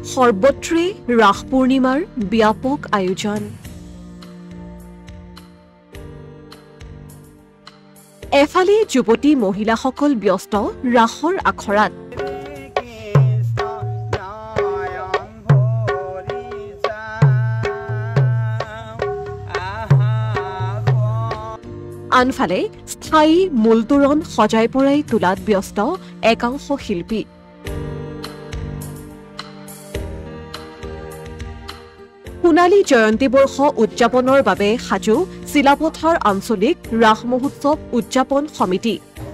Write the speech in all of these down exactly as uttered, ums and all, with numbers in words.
সৰ্বত্ৰে ৰাস পূৰ্ণিমাৰ ব্যাপক আয়োজন। এফালে যুৱতী মহিলাসকল ব্যস্ত ৰাসৰ আখৰাত, আনফালে স্থায়ী মূলতোৰণ সজাই পৰাই তোলাত ব্যস্ত একাংশ শিল্পী। সোণালী জয়ন্তী বৰ্ষ উদযাপনৰ বাবে সাজু চিলাপথাৰ আঞ্চলিক ৰাস মহোৎসৱ উদযাপন সমিতি।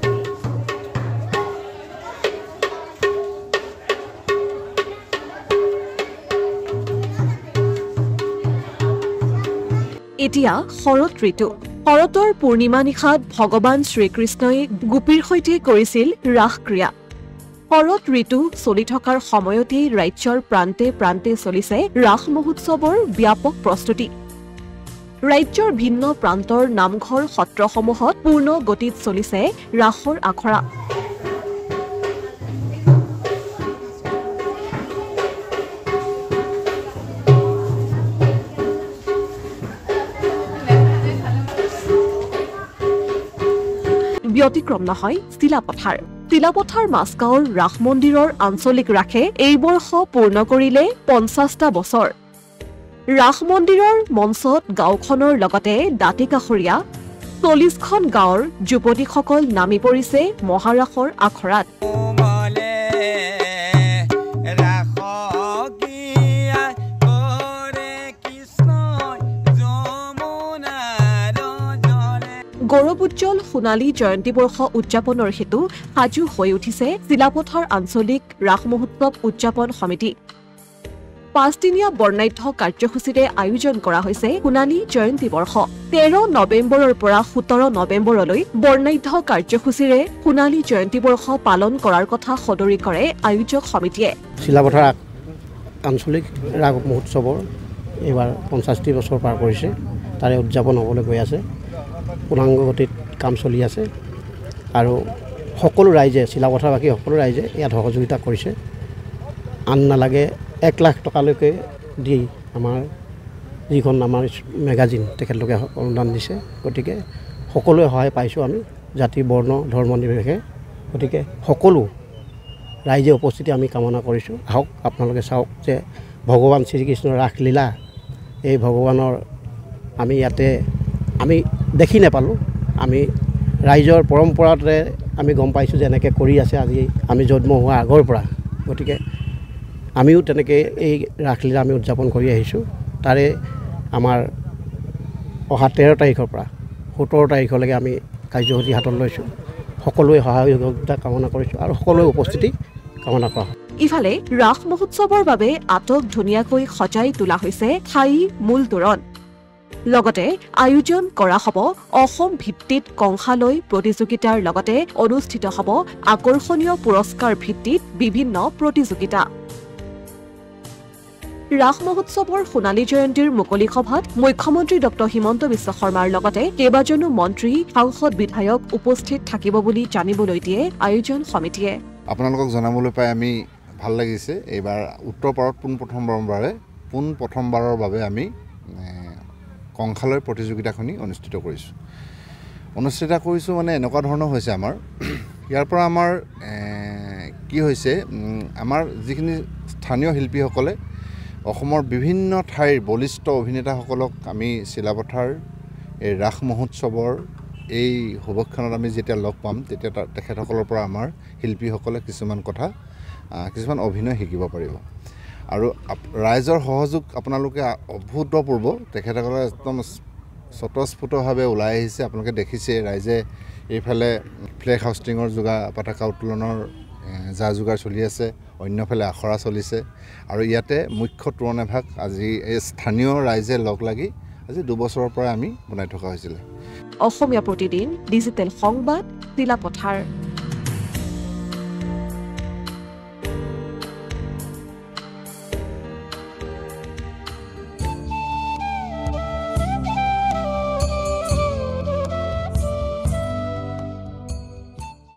এতিয়া শৰৎ ঋতু। শৰতৰ পূৰ্ণিমা নিশাত ভগৱান শ্ৰীকৃষ্ণই গোপীৰ সৈতে কৰিছিল ৰাস ক্ৰিয়া। শৰৎ ঋতু চলি থকাৰ সময়তেই ৰাজ্যৰ প্ৰান্তে প্ৰান্তে চলিছে ৰাস মহোৎসৱৰ ব্যাপক প্ৰস্তুতি। ৰাজ্যৰ ভিন্ন প্ৰান্তৰ নামঘৰ সত্ৰসমূহত পূৰ্ণ গতিত চলিছে ৰাসৰ আখৰা। ব্যতিক্ৰম নহয় চিলাপথাৰ। চিলাপথাৰ মাছগাঁৱৰ ৰাস মন্দিৰৰ আঞ্চলিক ৰাসে এই বৰ্ষ পূৰ্ণ কৰিলে পঞ্চাছটা বছৰ। ৰাস মন্দিৰৰ মঞ্চত গাঁওখনৰ লগতে দাঁতি কাষৰীয়া চল্লিছখন গাঁৱৰ যুৱতীসকল নামি পৰিছে মহাৰাসৰ আখৰাত। গৌৰৱোজ্জ্বল সোণালী জয়ন্তী বৰ্ষ উদযাপনৰ হেতু সাজু হৈ উঠিছে চিলাপথাৰ আঞ্চলিক ৰাস মহোৎসৱ উদযাপন সমিতি। পাঁচদিনীয়া বৰ্ণাঢ্য কাৰ্যসূচীৰে আয়োজন কৰা হৈছে সোণালী জয়ন্তী বৰ্ষ। তেৰ নৱেম্বৰৰ পৰা সোতৰ নৱেম্বৰলৈ বৰ্ণাঢ্য কাৰ্যসূচীৰে সোণালী জয়ন্তী বৰ্ষ পালন কৰাৰ কথা সদৰি কৰে আয়োজক সমিতিয়ে। চিলাপথাৰ আঞ্চলিক ৰাস মহোৎসৱৰ এইবাৰ পঞ্চাছটি বছৰ পাৰ কৰিছে। তাৰে উদযাপন হ'বলৈ গৈ আছে। পূৰ্ণাংগ গতিত কাম চলি আছে আৰু সকলো ৰাইজে চিলাপথাৰবাসী সকলো ৰাইজে ইয়াত সহযোগিতা কৰিছে। আন নালাগে এক লাখ টকালৈকে দি আমাৰ যিখন আমাৰ মেগাজিন তেখেতলোকে অনুদান দিছে। গতিকে সকলোৱে সহায় পাইছোঁ আমি, জাতি বৰ্ণ ধৰ্ম নিৰ্বিশেষে। গতিকে সকলো ৰাইজে উপস্থিতি আমি কামনা কৰিছোঁ। আহক আপোনালোকে চাওক যে ভগৱান শ্ৰীকৃষ্ণৰ ৰাসলীলা, এই ভগৱানৰ আমি ইয়াতে আমি দেখি নাপালোঁ। আমি ৰাইজৰ পৰম্পৰাতে আমি গম পাইছোঁ যে এনেকৈ কৰি আছে আজি আমি জন্ম হোৱা আগৰ পৰা। গতিকে আমিও তেনেকৈ এই ৰাসলীলা আমি উদযাপন কৰি আহিছোঁ। তাৰে আমাৰ অহা তেৰ তাৰিখৰ পৰা সোতৰ তাৰিখলৈকে আমি কাৰ্যসূচী হাতত লৈছোঁ। সকলোৱে সহযোগিতা কামনা কৰিছোঁ আৰু সকলোৱে উপস্থিতি কামনা কৰা হয়। ইফালে ৰাস মহোৎসৱৰ বাবে আটক ধুনীয়াকৈ সজাই তোলা হৈছে ঠাই মূল তোৰণ। লগতে আয়োজন কৰা হ'ব অসম ভিত্তিত কংসালৈ প্ৰতিযোগিতাৰ লগতে অনুষ্ঠিত হ'ব আকৰ্ষণীয় পুৰস্কাৰ ভিত্তিত বিভিন্ন প্ৰতিযোগিতা। ৰাস মহোৎসৱৰ সোণালী জয়ন্তীৰ মুকলি সভাত মুখ্যমন্ত্ৰী ডক্টৰ হিমন্ত বিশ্ব শৰ্মাৰ লগতে কেইবাজনো মন্ত্ৰী, সাংসদ, বিধায়ক উপস্থিত থাকিব বুলি জানিবলৈ দিয়ে আয়োজন সমিতিয়ে। আপোনালোকক জনাবলৈ পাই আমি ভাল লাগিছে। এইবাৰ উত্তৰ পাৰত পোন প্ৰথমবাৰৰ পোন প্ৰথমবাৰৰ বাবে আমি কংসালৈ প্ৰতিযোগিতাখনি অনুষ্ঠিত কৰিছোঁ। অনুষ্ঠিত কৰিছোঁ মানে এনেকুৱা ধৰণৰ হৈছে আমাৰ ইয়াৰ পৰা আমাৰ কি হৈছে, আমাৰ যিখিনি স্থানীয় শিল্পীসকলে অসমৰ বিভিন্ন ঠাইৰ বলিষ্ঠ অভিনেতাসকলক আমি চিলাপথাৰ এই ৰাস মহোৎসৱৰ এই শুভক্ষণত আমি যেতিয়া লগ পাম তেতিয়া তেখেতসকলৰ পৰা আমাৰ শিল্পীসকলে কিছুমান কথা কিছুমান অভিনয় শিকিব পাৰিব। আৰু ৰাইজৰ সহযোগ আপোনালোকে অভূতপূৰ্ব। তেখেতসকলে একদম স্বতঃস্ফূৰ্তভাৱে ওলাই আহিছে। আপোনালোকে দেখিছে ৰাইজে এইফালে ফ্লেগ হাউষ্টিঙৰ যোগা পতাকা উত্তোলনৰ যা যোগাৰ চলি আছে, অন্যফালে আখৰা চলিছে আৰু ইয়াতে মুখ্য তোৰণ এভাগ আজি এই স্থানীয় ৰাইজে লগ লাগি আজি দুবছৰৰ পৰা আমি বনাই থকা হৈছিলে। অসমীয়া প্ৰতিদিন ডিজিটেল সংবাদ, চিলাপথাৰ।